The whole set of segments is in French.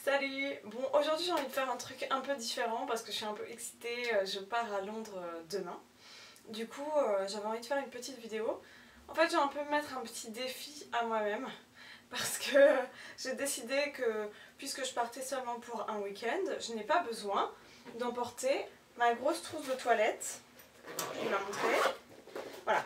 Salut! Bon, aujourd'hui j'ai envie de faire un truc un peu différent parce que je suis un peu excitée, je pars à Londres demain. Du coup, j'avais envie de faire une petite vidéo. En fait, j'ai un peu mettre un petit défi à moi-même parce que j'ai décidé que puisque je partais seulement pour un week-end, je n'ai pas besoin d'emporter ma grosse trousse de toilette. Je vais vous la montrer. Voilà.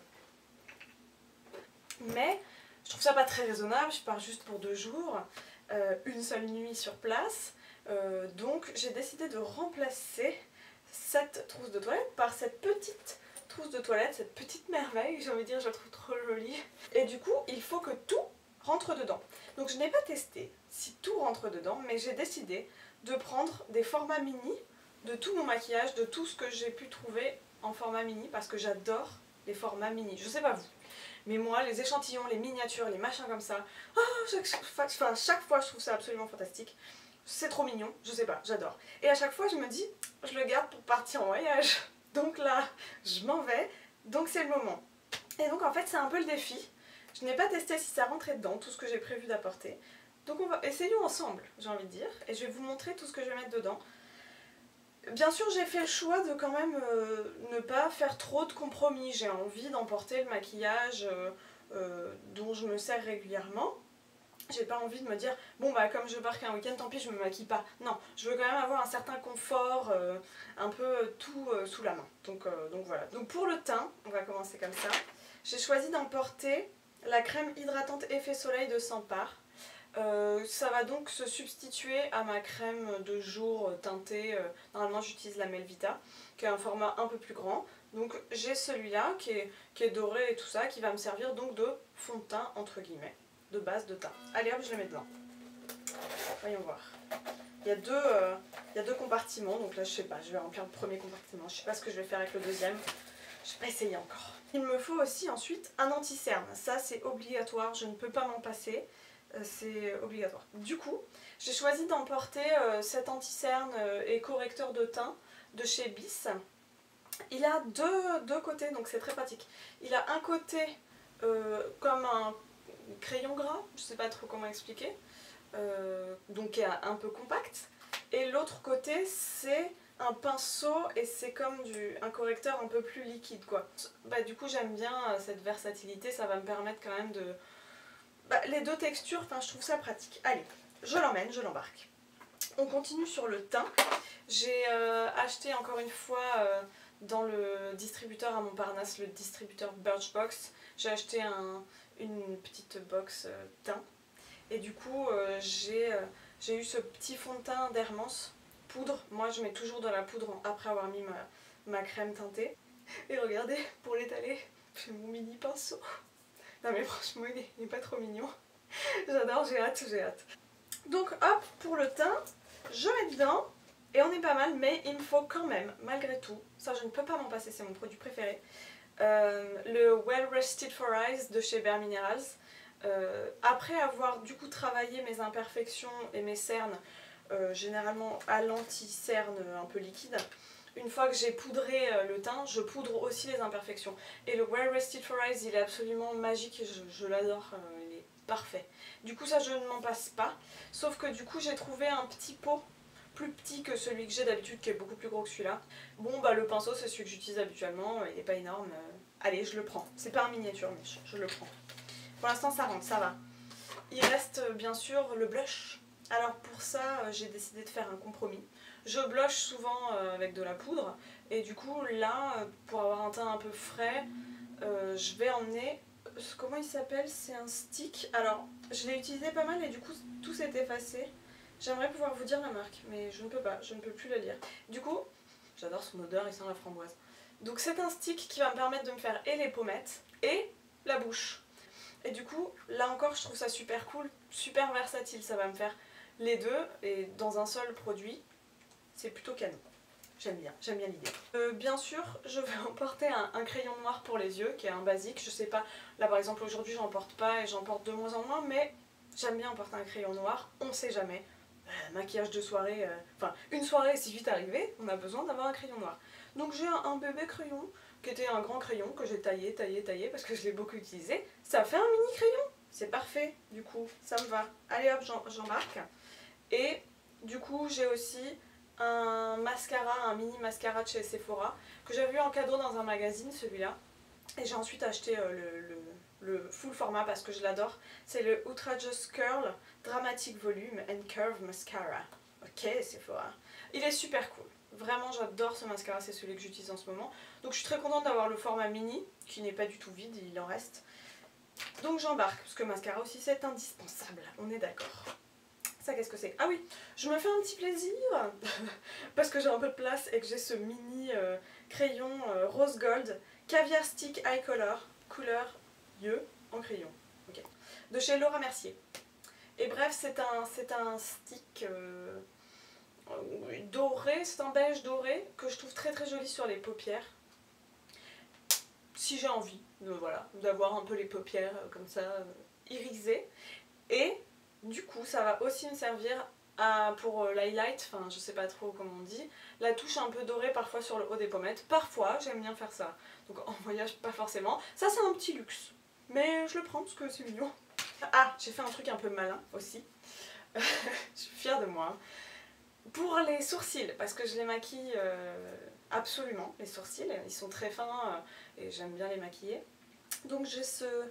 Mais je trouve ça pas très raisonnable, je pars juste pour 2 jours, une seule nuit sur place. Donc j'ai décidé de remplacer cette trousse de toilette par cette petite trousse de toilette, cette petite merveille, j'ai envie de dire, je la trouve trop jolie. Et du coup, il faut que tout rentre dedans. Donc je n'ai pas testé si tout rentre dedans, mais j'ai décidé de prendre des formats mini de tout mon maquillage, de tout ce que j'ai pu trouver en format mini, parce que j'adore les formats mini. Je sais pas vous, mais moi, les échantillons, les miniatures, les machins comme ça, chaque fois je trouve ça absolument fantastique. C'est trop mignon, je sais pas, j'adore. Et à chaque fois je me dis, je le garde pour partir en voyage. Donc là, je m'en vais, donc c'est le moment. Et donc en fait c'est un peu le défi. Je n'ai pas testé si ça rentrait dedans, tout ce que j'ai prévu d'apporter. Donc on va essayons ensemble, j'ai envie de dire. Et je vais vous montrer tout ce que je vais mettre dedans. Bien sûr, j'ai fait le choix de quand même ne pas faire trop de compromis. J'ai envie d'emporter le maquillage dont je me sers régulièrement. J'ai pas envie de me dire, bon bah comme je pars qu'un week-end, tant pis, je me maquille pas. Non, je veux quand même avoir un certain confort, un peu tout sous la main. Donc voilà. Donc pour le teint, on va commencer comme ça. J'ai choisi d'emporter la crème hydratante Effet Soleil de Sampar. Ça va donc se substituer à ma crème de jour teintée. Normalement j'utilise la Melvita, qui est un format un peu plus grand. Donc j'ai celui-là qui est doré et tout ça, qui va me servir donc de fond de teint entre guillemets, de base de teint. Allez hop, je le mets dedans. Voyons voir. Il y a deux compartiments, donc là je sais pas, je vais remplir le premier compartiment. Je sais pas ce que je vais faire avec le deuxième. Je vais pas essayer encore. Il me faut aussi ensuite un anti-cerne. Ça c'est obligatoire, je ne peux pas m'en passer. C'est obligatoire. Du coup, j'ai choisi d'emporter cet anti-cerne et correcteur de teint de chez Bis. Il a deux côtés, donc c'est très pratique. Il a un côté comme un crayon gras, je sais pas trop comment expliquer, donc qui est un peu compact. Et l'autre côté, c'est un pinceau et c'est comme un correcteur un peu plus liquide, quoi. Bah, du coup, j'aime bien cette versatilité, ça va me permettre quand même de... les deux textures, je trouve ça pratique. Allez, je l'emmène, je l'embarque. On continue sur le teint. J'ai acheté encore une fois dans le distributeur à Montparnasse, le distributeur Birchbox. J'ai acheté une petite box teint. Et du coup, j'ai eu ce petit fond de teint d'Hermance, poudre. Moi, je mets toujours de la poudre après avoir mis ma crème teintée. Et regardez, pour l'étaler, j'ai mon mini pinceau. Non mais franchement il est pas trop mignon. J'adore, j'ai hâte, j'ai hâte. Donc hop, pour le teint, je mets dedans et on est pas mal, mais il me faut quand même, malgré tout, ça je ne peux pas m'en passer, c'est mon produit préféré, le Well Rested for Eyes de chez Bare Minerals. Après avoir du coup travaillé mes imperfections et mes cernes, généralement à l'anti-cerne un peu liquide, une fois que j'ai poudré le teint, je poudre aussi les imperfections. Et le Well Rested for Eyes, il est absolument magique, je l'adore, il est parfait. Du coup ça je ne m'en passe pas, sauf que du coup j'ai trouvé un petit pot plus petit que celui que j'ai d'habitude, qui est beaucoup plus gros que celui-là. Bon bah le pinceau c'est celui que j'utilise habituellement, il n'est pas énorme, allez je le prends. C'est pas un miniature mais je le prends. Pour l'instant ça rentre, ça va. Il reste bien sûr le blush. Alors pour ça j'ai décidé de faire un compromis. Je blush souvent avec de la poudre et du coup là pour avoir un teint un peu frais je vais emmener, comment il s'appelle, c'est un stick. Alors je l'ai utilisé pas mal et du coup tout s'est effacé. J'aimerais pouvoir vous dire la marque mais je ne peux pas, je ne peux plus la lire. Du coup j'adore son odeur, il sent la framboise. Donc c'est un stick qui va me permettre de me faire et les pommettes et la bouche. Et du coup là encore je trouve ça super cool, super versatile, ça va me faire les deux et dans un seul produit. C'est plutôt canon. J'aime bien l'idée. Bien sûr, je vais emporter un crayon noir pour les yeux, qui est un basique. Je sais pas, là par exemple aujourd'hui j'en porte pas et j'en porte de moins en moins, mais j'aime bien emporter un crayon noir, on sait jamais. Maquillage de soirée, une soirée est si vite arrivée, on a besoin d'avoir un crayon noir. Donc j'ai un bébé crayon, qui était un grand crayon, que j'ai taillé, parce que je l'ai beaucoup utilisé. Ça fait un mini crayon, c'est parfait, du coup, ça me va. Allez hop, j'embarque. Et du coup j'ai aussi un mascara, un mini mascara de chez Sephora que j'avais eu en cadeau dans un magazine, celui-là. Et j'ai ensuite acheté le full format parce que je l'adore. C'est le Outrageous Curl Dramatic Volume and Curve Mascara. Ok, Sephora. Il est super cool. Vraiment, j'adore ce mascara, c'est celui que j'utilise en ce moment. Donc je suis très contente d'avoir le format mini, qui n'est pas du tout vide, il en reste. Donc j'embarque, parce que mascara aussi c'est indispensable, on est d'accord. Ça, qu'est-ce que c'est? Ah oui, je me fais un petit plaisir parce que j'ai un peu de place et que j'ai ce mini crayon rose gold caviar stick eye color couleur yeux en crayon, ok, de chez Laura Mercier. Et bref, c'est un stick doré, c'est un beige doré que je trouve très très joli sur les paupières. Si j'ai envie, voilà, d'avoir un peu les paupières comme ça irisées. Et du coup, ça va aussi me servir pour l'highlight, enfin je sais pas trop comment on dit, la touche un peu dorée parfois sur le haut des pommettes. Parfois, j'aime bien faire ça. Donc en voyage, pas forcément. Ça, c'est un petit luxe. Mais je le prends parce que c'est mignon. Ah, j'ai fait un truc un peu malin aussi. Je suis fière de moi. Pour les sourcils, parce que je les maquille absolument, les sourcils, ils sont très fins et j'aime bien les maquiller. Donc j'ai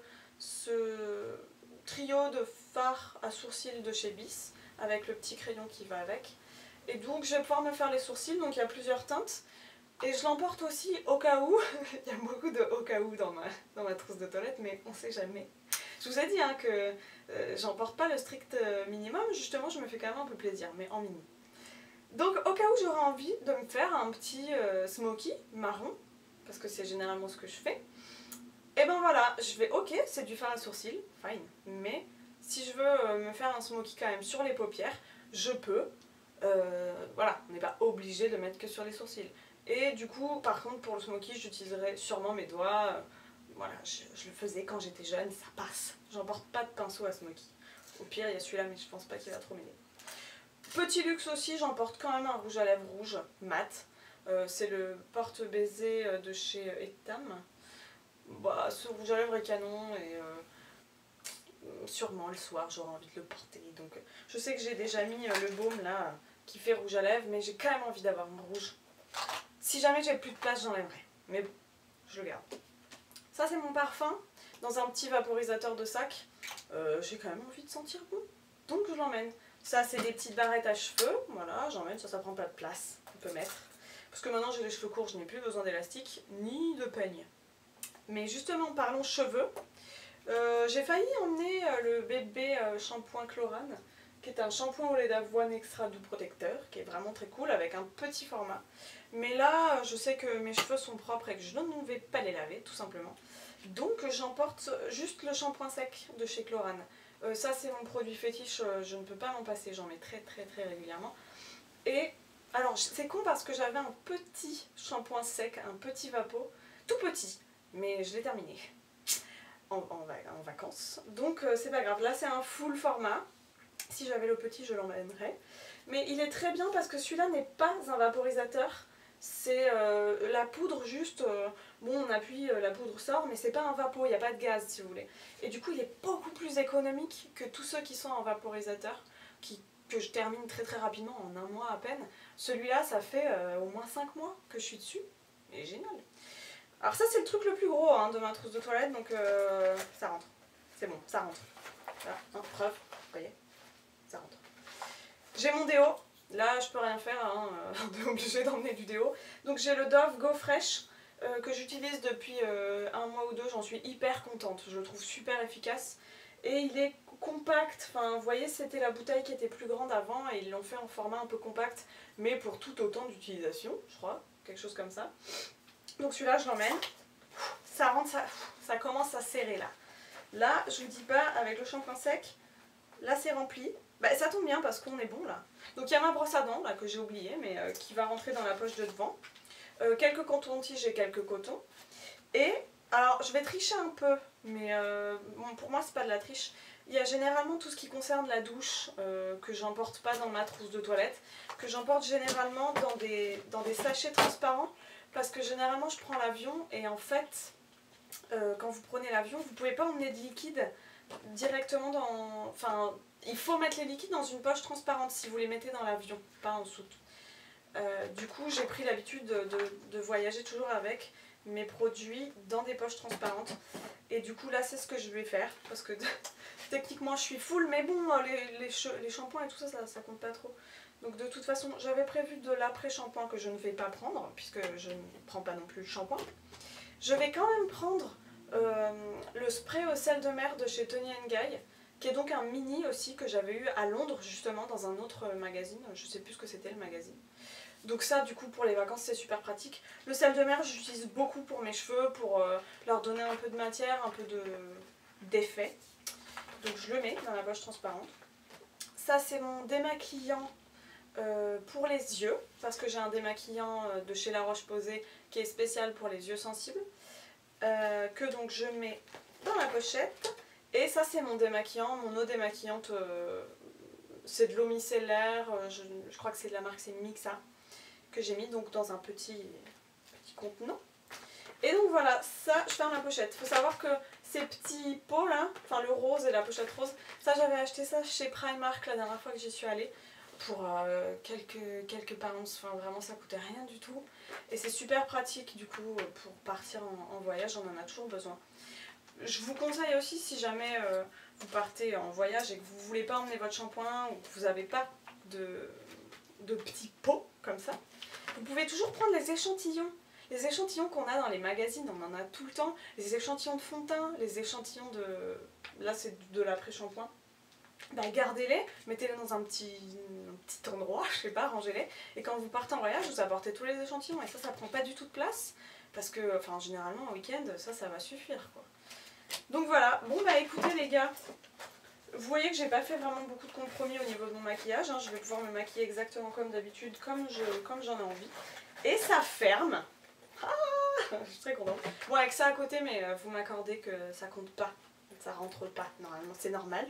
ce trio de fard à sourcils de chez Bis, avec le petit crayon qui va avec. Et donc je vais pouvoir me faire les sourcils, donc il y a plusieurs teintes. Et je l'emporte aussi au cas où, il y a beaucoup de au cas où dans ma trousse de toilette, mais on sait jamais. Je vous ai dit hein, que j'emporte pas le strict minimum, justement je me fais quand même un peu plaisir, mais en mini. Donc au cas où j'aurais envie de me faire un petit smoky marron, parce que c'est généralement ce que je fais, et ben voilà, je vais, ok, c'est du fard à sourcils, fine, mais si je veux me faire un smoky quand même sur les paupières, je peux, voilà, on n'est pas obligé de mettre que sur les sourcils. Et du coup, par contre, pour le smoky, j'utiliserai sûrement mes doigts, voilà, je le faisais quand j'étais jeune, ça passe, j'emporte pas de pinceau à smoky. Au pire, il y a celui-là, mais je pense pas qu'il va trop m'aider. Petit luxe aussi, j'emporte quand même un rouge à lèvres rouge mat. C'est le porte-baiser de chez Etam. Bah, ce rouge à lèvres est canon et sûrement le soir j'aurai envie de le porter. Donc je sais que j'ai déjà mis le baume là qui fait rouge à lèvres, mais j'ai quand même envie d'avoir un rouge. Si jamais j'ai plus de place, j'enlèverai. Mais bon, je le garde. Ça c'est mon parfum dans un petit vaporisateur de sac. J'ai quand même envie de sentir bon, donc je l'emmène. Ça c'est des petites barrettes à cheveux, voilà, j'emmène, ça prend pas de place, on peut mettre. Parce que maintenant j'ai les cheveux courts, je n'ai plus besoin d'élastique ni de peigne. Mais justement, parlons cheveux. J'ai failli emmener le bébé shampoing Chlorane, qui est un shampoing au lait d'avoine extra doux protecteur, qui est vraiment très cool avec un petit format. Mais là, je sais que mes cheveux sont propres et que je ne vais pas les laver, tout simplement. Donc j'emporte juste le shampoing sec de chez Chlorane. Ça c'est mon produit fétiche, je ne peux pas m'en passer, j'en mets très régulièrement. Et alors c'est con parce que j'avais un petit shampoing sec, un petit vapeau, tout petit, mais je l'ai terminé en vacances. Donc c'est pas grave, là c'est un full format. Si j'avais le petit je l'emmènerais. Mais il est très bien parce que celui-là n'est pas un vaporisateur. C'est la poudre juste, bon on appuie, la poudre sort, mais c'est pas un vapeau, il n'y a pas de gaz si vous voulez. Et du coup il est beaucoup plus économique que tous ceux qui sont en vaporisateur, que je termine très rapidement en un mois à peine. Celui-là ça fait au moins 5 mois que je suis dessus, il est génial. Alors ça c'est le truc le plus gros hein, de ma trousse de toilette, donc ça rentre. C'est bon, ça rentre. Voilà, hein, preuve, vous voyez, ça rentre. J'ai mon déo. Là, je peux rien faire, hein, on est obligé d'emmener du déo. Donc j'ai le Dove Go Fresh que j'utilise depuis un mois ou deux, j'en suis hyper contente. Je le trouve super efficace. Et il est compact, enfin vous voyez c'était la bouteille qui était plus grande avant et ils l'ont fait en format un peu compact, mais pour tout autant d'utilisation, je crois, quelque chose comme ça. Donc celui-là je l'emmène. Ça rentre, ça commence à serrer là. Là, je vous dis pas, avec le shampoing sec, là c'est rempli. Bah, ça tombe bien parce qu'on est bon là. Donc il y a ma brosse à dents là que j'ai oublié mais qui va rentrer dans la poche de devant. Quelques cotons-tiges et quelques cotons. Et alors je vais tricher un peu mais bon, pour moi c'est pas de la triche. Il y a généralement tout ce qui concerne la douche que j'emporte pas dans ma trousse de toilette, que j'emporte généralement dans des sachets transparents parce que généralement je prends l'avion et en fait quand vous prenez l'avion vous pouvez pas emmener de liquide directement dans... Enfin, il faut mettre les liquides dans une poche transparente si vous les mettez dans l'avion, pas en soute. Du coup, j'ai pris l'habitude de voyager toujours avec mes produits dans des poches transparentes. Et du coup, là, c'est ce que je vais faire. Parce que techniquement, je suis full. Mais bon, les shampoings et tout ça, ça compte pas trop. Donc de toute façon, j'avais prévu de l'après-shampoing que je ne vais pas prendre. Puisque je ne prends pas non plus le shampoing. Je vais quand même prendre le spray au sel de mer de chez Toni & Guy. Qui est donc un mini aussi que j'avais eu à Londres, justement, dans un autre magazine. Je sais plus ce que c'était le magazine. Donc ça, du coup, pour les vacances, c'est super pratique. Le sel de mer, j'utilise beaucoup pour mes cheveux, pour leur donner un peu de matière, un peu d'effet. Donc je le mets dans la poche transparente. Ça, c'est mon démaquillant pour les yeux, parce que j'ai un démaquillant de chez La Roche-Posay qui est spécial pour les yeux sensibles, que donc je mets dans la pochette. Et ça, c'est mon démaquillant, mon eau démaquillante, c'est de l'eau micellaire, je crois que c'est de la marque, c'est Mixa, que j'ai mis donc dans un petit contenant. Et donc voilà, ça, je ferme la pochette. Il faut savoir que ces petits pots là, enfin le rose et la pochette rose, ça j'avais acheté ça chez Primark la dernière fois que j'y suis allée pour quelques pounds, enfin vraiment ça coûtait rien du tout. Et c'est super pratique du coup pour partir en voyage, on en a toujours besoin. Je vous conseille aussi, si jamais vous partez en voyage et que vous ne voulez pas emmener votre shampoing ou que vous n'avez pas de petits pots comme ça, vous pouvez toujours prendre les échantillons. Les échantillons qu'on a dans les magazines, on en a tout le temps. Les échantillons de fond de teint, les échantillons de... Là c'est de l'après-shampoing. Bah, gardez-les, mettez-les dans un petit endroit, je sais pas, rangez-les. Et quand vous partez en voyage, vous apportez tous les échantillons. Et ça prend pas du tout de place. Parce que, enfin, généralement, en week-end, ça va suffire, quoi. Donc voilà, bon bah écoutez les gars, vous voyez que j'ai pas fait vraiment beaucoup de compromis au niveau de mon maquillage, hein. Je vais pouvoir me maquiller exactement comme d'habitude, comme j'en ai envie. Et ça ferme. Ah, je suis très contente. Bon avec ça à côté, mais vous m'accordez que ça compte pas, ça rentre pas normalement, c'est normal.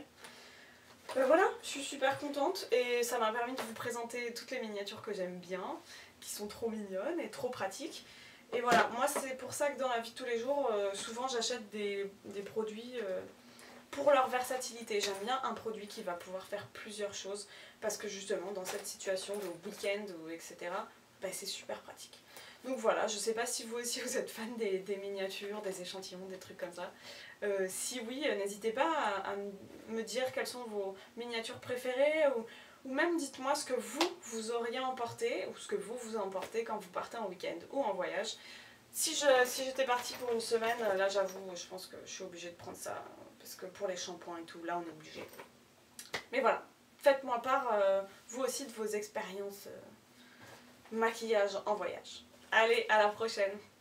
Voilà, je suis super contente et ça m'a permis de vous présenter toutes les miniatures que j'aime bien, qui sont trop mignonnes et trop pratiques. Et voilà, moi c'est pour ça que dans la vie de tous les jours, souvent j'achète des produits pour leur versatilité. J'aime bien un produit qui va pouvoir faire plusieurs choses parce que justement dans cette situation de week-end etc, bah, c'est super pratique. Donc voilà, je sais pas si vous aussi vous êtes fan des miniatures, des échantillons, des trucs comme ça. Si oui, n'hésitez pas à me dire quelles sont vos miniatures préférées ou même dites-moi ce que vous auriez emporté ou ce que vous emportez quand vous partez en week-end ou en voyage. Si j'étais partie pour une semaine, là j'avoue, je pense que je suis obligée de prendre ça parce que pour les shampoings et tout, là on est obligé. Mais voilà, faites-moi part vous aussi de vos expériences maquillage en voyage. Allez, à la prochaine!